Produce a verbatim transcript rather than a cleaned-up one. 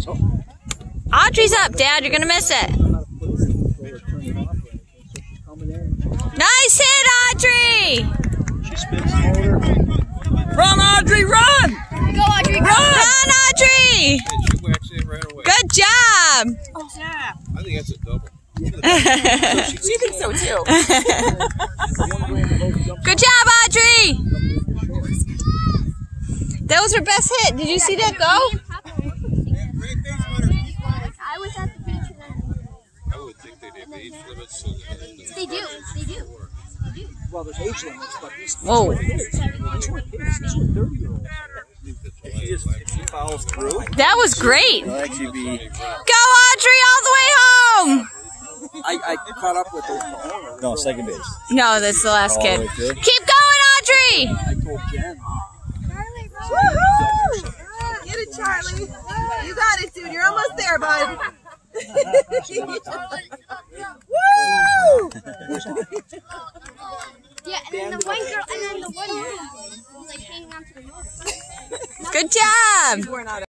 Audrey's up, Dad. You're going to miss it. Nice hit, Audrey! Run, Audrey, run! Go, Audrey, go! Run, run Audrey! She whacks it right away. Good job! Oh, yeah. I think that's a double. She thinks so too. Good job, Audrey! That was her best hit. Did you see that go? I was at the beach and then... I would think they'd have age limits. So that They do, they do. Well, there's age limits, but these Whoa. these were kids. These were thirty-year-olds. If she just if she follows through, That was great. it'll actually be. Go, Audrey, all the way home! I, I caught up with the. No, second base. No, that's the last All the kid. way through? Keep going, Audrey! I told Jen. Woohoo! Get it, Charlie. You got it, dude. You're almost there, bud. Woo! Yeah, and then the one girl, and then the one girl was like hanging on to the nose. Good job! We're not